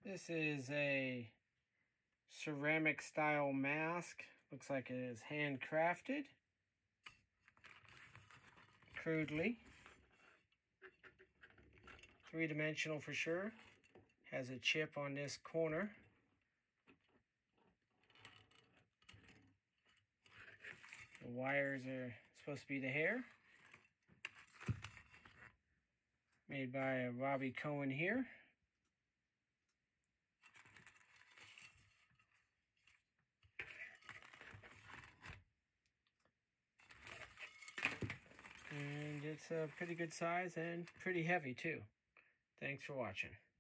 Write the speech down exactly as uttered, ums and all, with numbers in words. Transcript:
This is a ceramic style mask. Looks like it is handcrafted. Crudely. Three-dimensional for sure. Has a chip on this corner. The wires are supposed to be the hair. Made by Robby Cohen here. And it's a pretty good size and pretty heavy too. Thanks for watching.